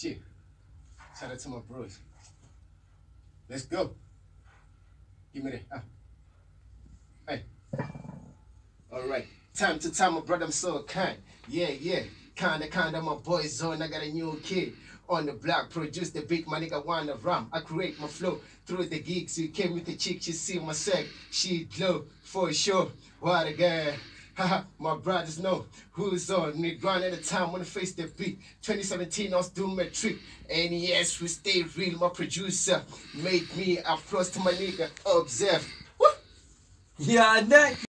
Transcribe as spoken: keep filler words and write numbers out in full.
Chill. Shout out to my bros. Let's go. Give me that. Ah. Hey. All right. Time to time, my brother, I'm so kind. Yeah, yeah. Kinda, kinda, my boy's zone. I got a new kid on the block. Produce the beat, my nigga wanna ram. I create my flow through the gigs. You came with the chick, she see my sec. She glow for sure. What a guy. Haha, my brothers know who's on. Me grind at the time when I face the beat. twenty seventeen, I was doing my trick. And yes, we stay real. My producer made me applause to my nigga. Observe. Woo! Yeah, that.